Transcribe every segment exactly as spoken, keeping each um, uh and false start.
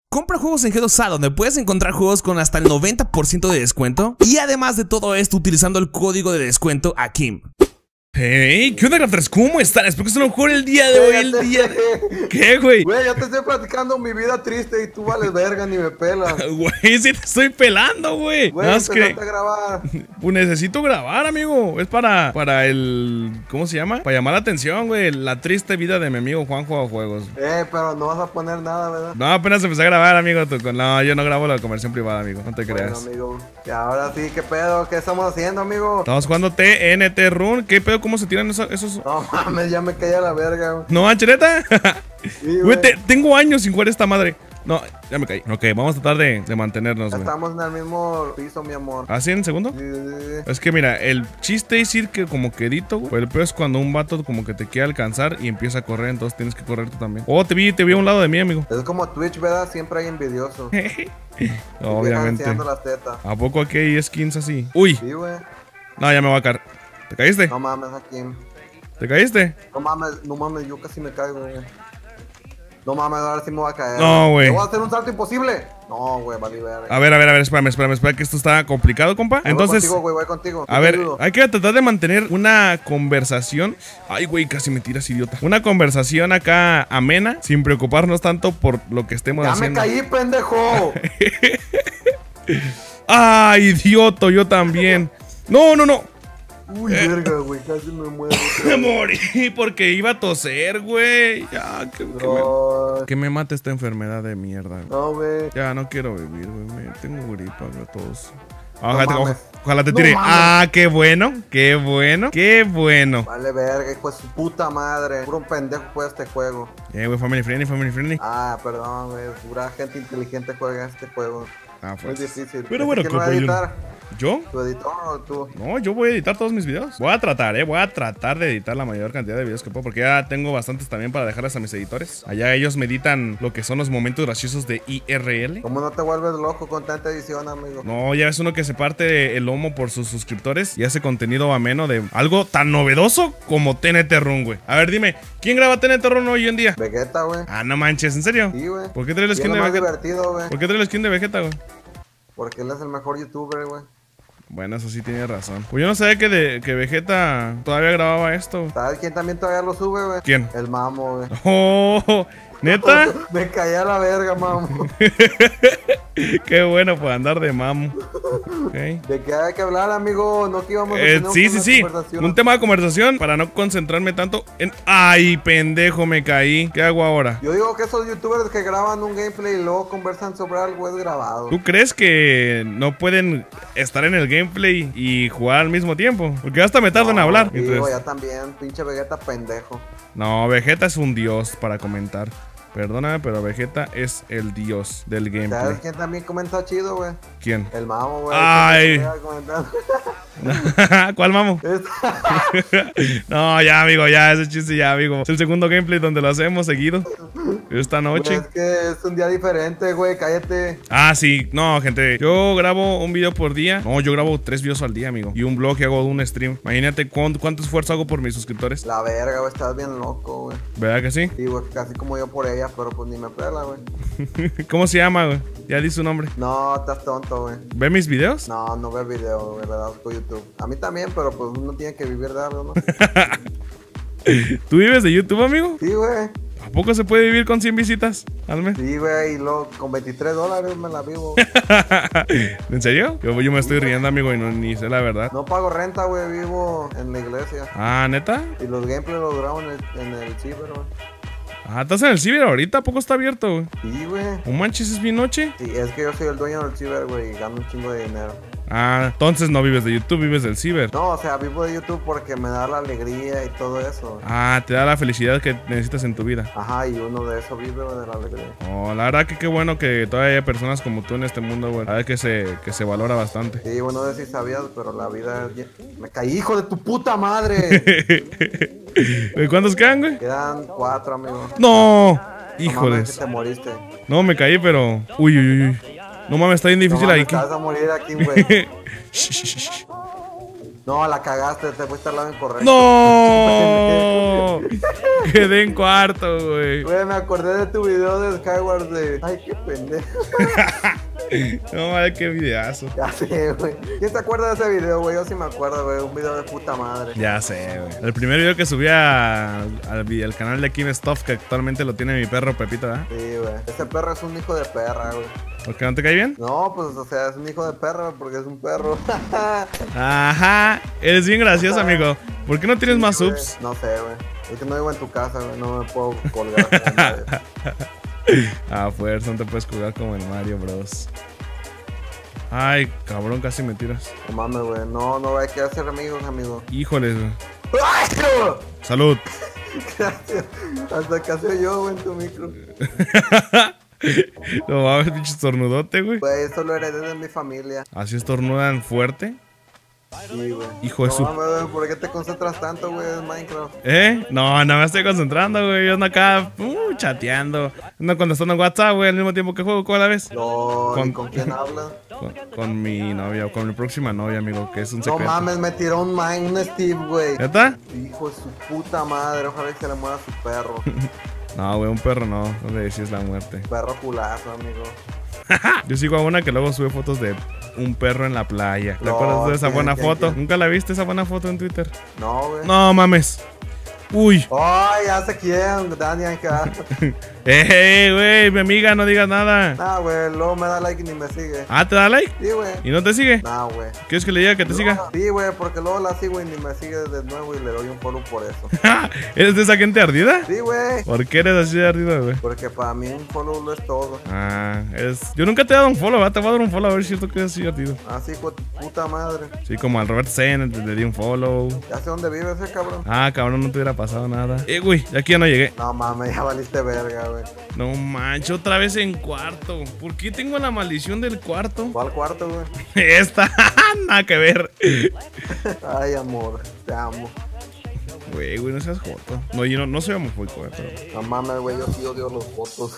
Compra juegos en G dos A, donde puedes encontrar juegos con hasta el noventa por ciento de descuento. Y además de todo esto, utilizando el código de descuento AKIM. Hey, ¿qué onda, Crafters? ¿Cómo están? Espero que estén mejor el día de hoy, el día de... ¿Qué, güey? Güey, ya te estoy platicando mi vida triste y tú vales verga ni me pelas. Güey, sí te estoy pelando, güey. Güey, no, empezaste que... a grabar. Pues necesito grabar, amigo. Es para, para el... ¿Cómo se llama? Para llamar la atención, güey. La triste vida de mi amigo Juan Juega Juegos. Eh, pero no vas a poner nada, ¿verdad? No, apenas empecé a grabar, amigo. Tú, no, yo no grabo la conversión privada, amigo. No te Bueno, creas. amigo. Y ahora sí, ¿qué pedo? ¿Qué estamos haciendo, amigo? Estamos jugando T N T Run. ¿Qué pedo? ¿Cómo se tiran esos...? esos... No mames, ya me caí a la verga, güey. No, ¿anchereta? Sí, güey, te, tengo años sin jugar esta madre. No, ya me caí. Ok, vamos a tratar de, de mantenernos, güey. Estamos en el mismo piso, mi amor. ¿Así en segundo? Sí, sí, sí. Es que mira, el chiste es ir que como quedito, güey. Pero el peor es cuando un vato como que te quiere alcanzar y empieza a correr, entonces tienes que correr tú también. Oh, te vi, te vi a un lado de mí, amigo. Es como Twitch, ¿verdad? Siempre hay envidiosos. Obviamente. Las tetas. ¿A poco aquí hay skins así? Uy. Sí, güey. No, ya me voy a caer. ¿Te caíste? No mames, aquí. ¿Te caíste? No mames, no mames, yo casi me caigo, güey. No mames, ahora sí me voy a caer. No, güey. ¿Te voy a hacer un salto imposible? No, güey, vale, ver. A ver, a ver, a ver, espérame, espérame, espérame, que esto está complicado, compa. Entonces, voy contigo, güey, voy contigo. A ver, hay que tratar de mantener una conversación. Ay, güey, casi me tiras, idiota. Una conversación acá amena, sin preocuparnos tanto por lo que estemos ya haciendo. ¡Ya me caí, pendejo! ¡Ay, idiota! Yo también. No, no, no. Uy, eh. verga, güey, casi me muero. Me morí porque iba a toser, güey. Ya, que, que, me, que me mate esta enfermedad de mierda. Güey. No, güey. Ya, no quiero vivir, güey. Tengo gripa, güey, todos. Ojalá, no te, ojalá te tire. No, ah, qué bueno, qué bueno, qué bueno. Vale, verga, hijo de su puta madre. Puro pendejo juega este juego. Eh, güey, family friendly, family friendly. Ah, perdón, güey. Pura gente inteligente juega este juego. Ah, pues. Muy difícil. Pero bueno, ¿quién lo va a editar? ¿Yo? ¿Tu editor o tú? No, yo voy a editar todos mis videos. Voy a tratar, eh. Voy a tratar de editar la mayor cantidad de videos que puedo. Porque ya tengo bastantes también para dejarles a mis editores. Allá ellos me editan lo que son los momentos graciosos de I R L. ¿Cómo no te vuelves loco con tanta edición, amigo? No, ya es uno que se parte el lomo por sus suscriptores y hace contenido ameno de algo tan novedoso como T N T Run, güey. A ver, dime, ¿quién graba T N T Run hoy en día? Vegeta, güey. Ah, no manches, ¿en serio? Sí, güey. ¿Por qué trae el skin de Vegeta? Divertido, güey. ¿Por qué trae el skin de Vegeta, güey? Porque él es el mejor youtuber, güey. Bueno, eso sí tiene razón. Pues yo no sabía que, de, que Vegeta todavía grababa esto. ¿Sabes quién también todavía lo sube, güey? ¿Quién? El Mamo, güey. Oh, ¿neta? Me caí a la verga, Mamo. Qué bueno por andar de Mamo. Okay. ¿De qué hay que hablar, amigo? No que íbamos a eh, tener Sí, sí, sí. Un tema de conversación para no concentrarme tanto en... ¡Ay, pendejo! Me caí. ¿Qué hago ahora? Yo digo que esos youtubers que graban un gameplay y luego conversan sobre algo es grabado. ¿Tú crees que no pueden estar en el gameplay y jugar al mismo tiempo? Porque hasta me tardan no, en hablar. Digo, entonces... ya también. Pinche Vegeta pendejo. No, Vegeta es un dios para comentar. Perdóname, pero Vegeta es el dios del gameplay. ¿Sabes quién también comenta chido, güey? ¿Quién? El Mamo, güey. Ay. ¿Cuál Mamo? No, ya, amigo, ya, ese chiste ya, amigo. Es el segundo gameplay donde lo hacemos seguido. Esta noche. Pues es que es un día diferente, güey, cállate. Ah, sí, no, gente. Yo grabo un video por día. No, yo grabo tres videos al día, amigo. Y un vlog y hago un stream. Imagínate cuánto, cuánto esfuerzo hago por mis suscriptores. La verga, güey, estás bien loco, güey. ¿Verdad que sí? Sí, güey, casi como yo por ella, pero pues ni me pela, güey. ¿Cómo se llama, güey? Ya di su nombre. No, estás tonto, güey. ¿Ve mis videos? No, no ve video, güey, verdad, con YouTube. A mí también, pero pues uno tiene que vivir de algo, ¿no? ¿Tú vives de YouTube, amigo? Sí, güey. ¿A poco se puede vivir con cien visitas al mes? Sí, güey, y luego con veintitrés dólares me la vivo. ¿En serio? Yo, yo me estoy riendo, amigo, y no ni sé la verdad. No pago renta, güey, vivo en la iglesia. Ah, ¿neta? Y los gameplays los grabo en el, en el ciber, güey. Ah, ¿estás en el ciber ahorita? ¿A poco está abierto, güey? Sí, güey. ¿Un manches es mi noche? Sí, es que yo soy el dueño del ciber, güey, y gano un chingo de dinero. Ah, entonces no vives de YouTube, vives del ciber. No, o sea, vivo de YouTube porque me da la alegría y todo eso. Ah, te da la felicidad que necesitas en tu vida. Ajá, y uno de eso vive, güey, de la alegría. Oh, la verdad que qué bueno que todavía hay personas como tú en este mundo, güey. La verdad que se, que se valora bastante. Sí, bueno, no sé si sabías, pero la vida... Me caí, hijo de tu puta madre. ¿Cuántos quedan, güey? Quedan cuatro, amigo. ¡No! Híjoles. No, te moriste. No, me caí, pero... Uy, uy, uy. No mames, está bien difícil no, ahí. Te vas a morir aquí, güey. No, la cagaste, te fuiste al lado incorrecto. ¡No! Quedé en cuarto, güey. Güey, me acordé de tu video de Skyward de... Ay, qué pendejo. No, madre, qué videazo. Ya sé, güey. ¿Quién se acuerda de ese video, güey? Yo sí me acuerdo, güey. Un video de puta madre. Ya sé, güey. El primer video que subí a- al, al canal de Kim Stuff, que actualmente lo tiene mi perro Pepito, ¿verdad? Sí, güey. Ese perro es un hijo de perra, güey. ¿Por qué no te cae bien? No, pues, o sea, es un hijo de perra porque es un perro. Ajá. Eres bien gracioso, amigo. ¿Por qué no tienes más Güey, subs? No sé, güey. Es que no vivo en tu casa, güey. No me puedo colgar. como nadie. A fuerza, no te puedes jugar como en Mario Bros. Ay, cabrón, casi me tiras. No mames, güey. No, no hay que hacer amigos, amigo. Híjoles, güey. ¡Ay, no! Salud. Gracias. Hasta casi yo, güey, en tu micro. No mames, pinche estornudote, güey. Güey, eso lo heredé de mi familia. Así estornudan fuerte. Sí, güey. Hijo de No su- mames, güey, ¿por qué te concentras tanto, güey, en Minecraft? ¿Eh? No, no me estoy concentrando, güey. Yo ando acá uh, chateando. Ando contestando en WhatsApp, güey, al mismo tiempo que juego. ¿Cómo la ves? No, Con- ¿y ¿con quién hablas? Con, con mi novia o con mi próxima novia, amigo, que es un No secreto. mames, me tiró un mine, un Steve, güey. ¿Neta? Hijo de su puta madre, ojalá que se le muera su perro. No, güey, un perro no. No le decís la muerte. Perro culazo, amigo. Yo sigo a una que luego sube fotos de un perro en la playa. ¿Te No, acuerdas de esa ¿quién, buena quién, foto? quién? ¿Nunca la viste esa buena foto en Twitter? No, güey. No mames. Uy. Ay, ya sé quién, Daniel acá. Eh, güey, mi amiga, no digas nada. Nah, güey, luego me da like y ni me sigue. Ah, ¿te da like? Sí, güey. ¿Y no te sigue? Nah, güey. ¿Quieres que le diga que te siga? Sí, güey, porque luego la sigo y ni me sigue de nuevo y le doy un follow por eso. ¿Eres de esa gente ardida? Sí, güey. ¿Por qué eres así de ardido, güey? Porque para mí un follow lo es todo. Ah, es... Yo nunca te he dado un follow, ¿verdad? Te voy a dar un follow a ver si es cierto que es así ardido. Así, hijo de tu puta madre. Sí, como al Robert Zen, le di un follow. Ya sé dónde vive ese cabrón. Ah, cabrón, no te hubiera pasado nada. Eh, güey, aquí ya no llegué. No mames, ya valiste verga, güey. No manches, otra vez en cuarto. ¿Por qué tengo la maldición del cuarto? ¿Cuál cuarto, güey? Esta, nada que ver. Ay, amor, te amo. Güey, güey, no seas joto. No, yo no, no soy homofóbico, güey, pero... No mames, güey, yo sí odio los fotos.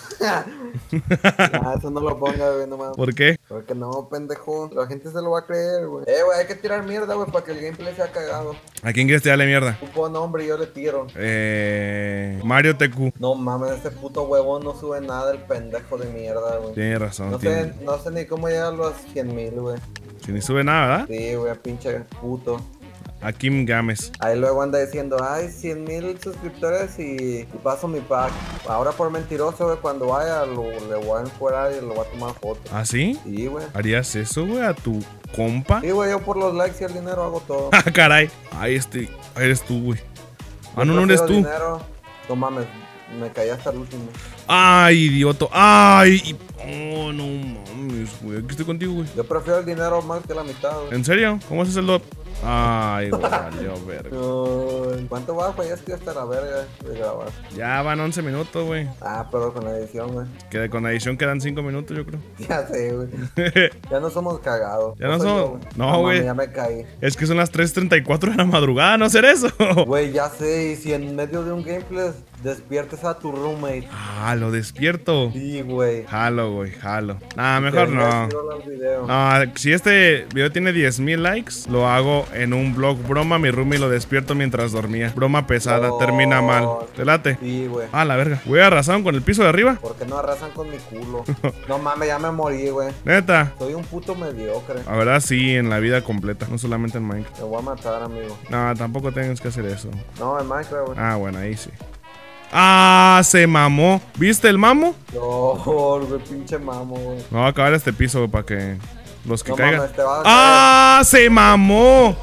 Nah, eso no lo ponga, güey, no mames. ¿Por qué? Porque no, pendejo. La gente se lo va a creer, güey. Eh, güey, hay que tirar mierda, güey, para que el gameplay sea cagado. ¿A quién quieres tirarle mierda? Tú pon nombre y yo le tiro. Eh... Mario T Q. No mames, este puto huevón no sube nada, el pendejo de mierda, güey. Tienes razón, No tiene- sé, no sé ni cómo llegar a los cien mil, güey. Si ni sube nada, ¿verdad? Sí, güey, pinche puto. A Kim Games. Ahí luego anda diciendo, ay, cien mil suscriptores y, y paso mi pack. Ahora por mentiroso, güey, cuando vaya lo, le voy a encuerar y le voy a tomar foto. ¿Ah, sí? Sí, güey. ¿Harías eso, güey, a tu compa? Sí, güey, yo por los likes y el dinero hago todo. Ah, caray. Ahí este... ahí eres tú, güey. Ah, no, no Yo eres prefiero tú. dinero. No mames, me caí hasta el último. Ay, idioto. Ay. Oh, no mames, güey. Aquí estoy contigo, güey. Yo prefiero el dinero más que la mitad, güey. ¿En serio? ¿Cómo haces el dot? Ay, güey, valió verga. No, ¿cuánto va? Pues ya estoy hasta la verga de grabar. Ya van once minutos, güey. Ah, pero con la edición, güey. Que con la edición quedan cinco minutos, yo creo. Ya sé, güey. Ya no somos cagados. Ya no soy somos- yo, no, mames, güey. Ya me caí. Es que son las tres treinta y cuatro de la madrugada, ¿no hacer eso? Güey, ya sé. Y si en medio de un gameplay despiertes a tu roommate. Ah, lo despierto. Sí, güey. Jalo, güey, jalo. Nah, mejor Te no. desvio el video. No, si este video tiene diez mil likes, lo hago en un vlog broma. Mi roomie lo despierto mientras dormía. Broma pesada, No. termina mal. ¿Te late? Sí, güey. Ah, la verga. Güey, arrasaron con el piso de arriba. ¿Por qué no arrasan con mi culo? No mames, ya me morí, güey. Neta. Soy un puto mediocre. La verdad, sí, en la vida completa, no solamente en Minecraft. Me voy a matar, amigo. No, tampoco tienes que hacer eso. No, en Minecraft, güey. Ah, bueno, ahí sí. Ah, se mamó. ¿Viste el mamo? No, güey, pinche mamo, güey. Me voy a acabar este piso güey, para que los que No caigan. mames, te vas a ¡Ah! ¡Se mamó!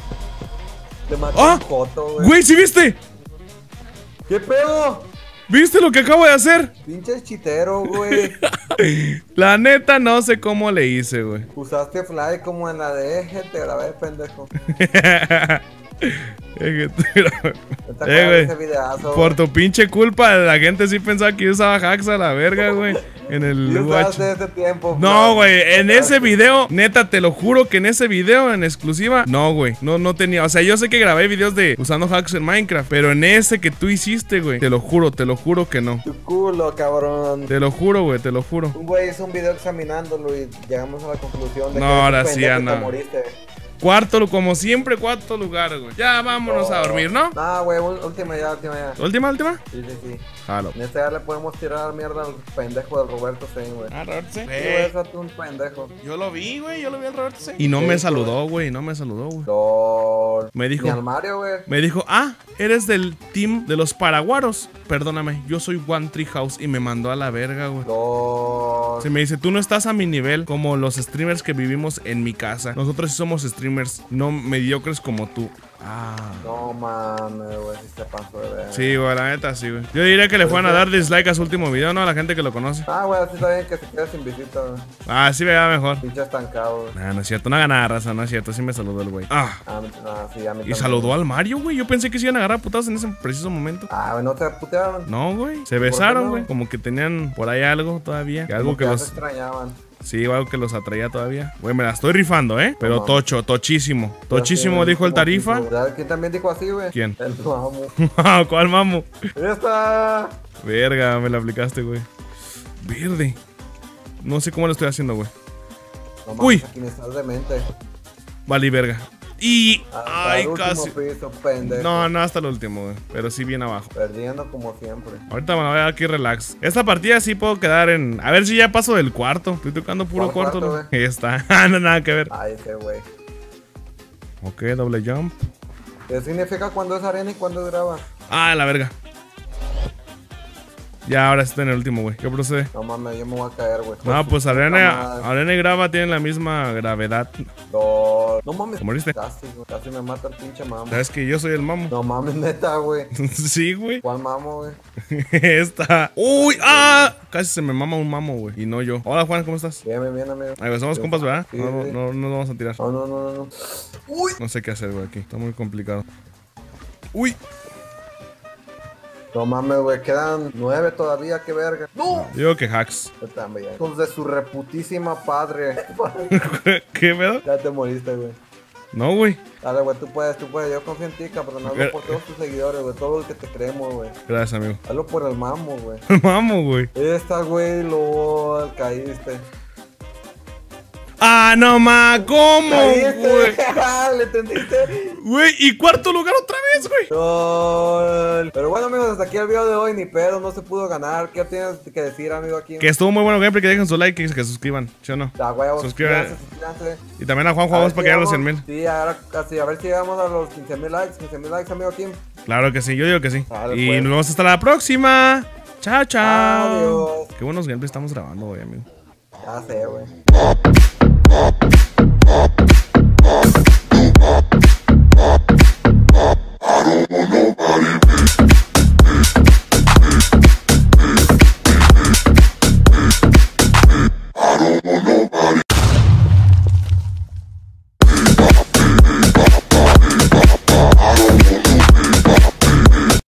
Te maté ¡Ah! un joto, güey. ¡Güey, sí viste! ¿Qué pedo? ¿Viste lo que acabo de hacer? Pinche chitero, güey. La neta, no sé cómo le hice, güey. Usaste fly como en la de Eje, te grabé, pendejo. Eh, ¿No te acuerdas de güey, ese videazo? por tu pinche culpa, la gente sí pensaba que yo usaba hacks a la verga, güey. En el Y Watch. usaste ese tiempo. No, Fly. güey, en ese Usaste- video, neta, te lo juro que en ese video en exclusiva, no, güey, no, no tenía, o sea, yo sé que grabé videos de usando hacks en Minecraft, pero en ese que tú hiciste, güey, te lo juro, te lo juro que no. Tu culo, cabrón. Te lo juro, güey, te lo juro. Un güey hizo un video examinándolo y llegamos a la conclusión de No, que eres un ahora sí, pendejo y Ana. te moriste. Cuarto, como siempre, cuarto lugar, güey. Ya vámonos No. a dormir, ¿no? Nah, güey, ul- última ya, última ya. ¿Última, última? Sí, sí, sí. Jalo. En este ya le podemos tirar mierda al pendejo del Roberto Sein, güey. Ah, Roberto, sí. Sí, güey, ese es un pendejo. Yo lo vi, güey, yo lo vi al Roberto, sí. Y no me saludó, güey, no me saludó, güey. LOL. Me dijo- Ni al Mario, güey. Me dijo, ah, eres del team de los paraguaros. Perdóname, yo soy One Tree House. Y me mandó a la verga, güey. LOL. Se me dice, tú no estás a mi nivel como los streamers que vivimos en mi casa. Nosotros sí somos streamers, no mediocres como tú. Ah. No mames, güey, si se pasó de ver. Sí, güey, la neta, sí, güey. Yo diría que le fueran a dar dislike a su último video, ¿no? A la gente que lo conoce. Ah, güey, así está bien que se quede sin visita, güey. Ah, sí, vea mejor. Pinche estancado, güey. Nah, no es cierto, no haga nada, raza, no es cierto. Sí me saludó el güey. Ah. Ah, ah, sí, a mí Y también. saludó al Mario, güey. Yo pensé que se iban a agarrar a putazos en ese preciso momento. Ah, güey, no te putearon. No, güey. Se qué besaron, no? güey. Como que tenían por ahí algo todavía. Que algo Como que ya se los. extrañaban. Sí, algo que los atraía todavía. Güey, me la estoy rifando, ¿eh? Pero No, tocho, tochísimo. Tochísimo, dijo el Tarifa. ¿Sabes quién también dijo así, güey? ¿Quién? El Mamo. ¿Cuál mamo? ¡Ya está! Verga, me la aplicaste, güey. Verde. No sé cómo lo estoy haciendo, güey. No mames, Uy. aquí me estás demente. Vale, verga. Y. Hasta Ay, el último casi. piso, pendejo. No, no, hasta el último, güey. Pero sí, bien abajo. Perdiendo como siempre. Ahorita me la voy a dar aquí relax. Esta partida sí puedo quedar en. A ver si ya paso del cuarto. Estoy tocando puro ¿Cuál cuarto, cuarto, ¿no? güey? Ahí está. Ah, no, nada que ver. Ay, ese güey. Ok, doble jump. ¿Qué significa cuando es arena y cuando es grava? Ah, la verga. Ya, ahora está en el último, güey. ¿Qué procede? No mames, yo me voy a caer, güey. No, pues Puta arena, madre. arena y grava tienen la misma gravedad. No, no mames. ¿Te moriste? Casi, güey. Casi me mata el pinche mamo. ¿Sabes que yo soy el mamo? No mames, neta, güey. Sí, güey. ¿Cuál mamo, güey? Esta. Uy, ah. Casi se me mama un mamo, güey. Y no yo. Hola, Juan, ¿cómo estás? Bien, bien, bien, amigo. Ay, güey, somos Sí. compas, ¿verdad? Sí, No, sí. no, no nos vamos a tirar. No, no, no, no, no. Uy. No sé qué hacer, güey, aquí. Está muy complicado. Uy. No mames, güey. Quedan nueve todavía, qué verga. No. Digo que hacks. Yo también. Hijos de su reputísima padre. ¿Qué pedo? Ya te moriste, güey. No, güey. Dale, güey, tú puedes, tú puedes. Yo confío en ti, cabrón. Hazlo por todos tus seguidores, güey. Todo lo que te creemos, güey. Gracias, amigo. Hazlo por el mamo, güey. Mamo, güey. Esta, güey, lo caíste. Ah, no, ma. ¿Cómo, Caíste, güey? ¿le entendiste? Güey, y cuarto lugar otra vez, güey. No. Pero bueno, amigos, hasta aquí el video de hoy. Ni pedo, no se pudo ganar. ¿Qué tienes que decir, amigo, aquí? Que estuvo muy bueno gameplay, que dejen su like y que se suscriban, ¿sí o no? Da huevos, Suscríbete. suscríbanse, suscríbanse. Y también a Juan A Juan ver para si que llegue a los cien llegamos- mil. Sí, ahora casi, a ver si llegamos a los quince mil likes. quince mil likes, amigo, aquí. Claro que sí, yo digo que sí. Vale, Y pues. nos vemos hasta la próxima. Chao, chao. Adiós. Qué buenos gameplays estamos grabando, güey, amigo. Ya sé, güey.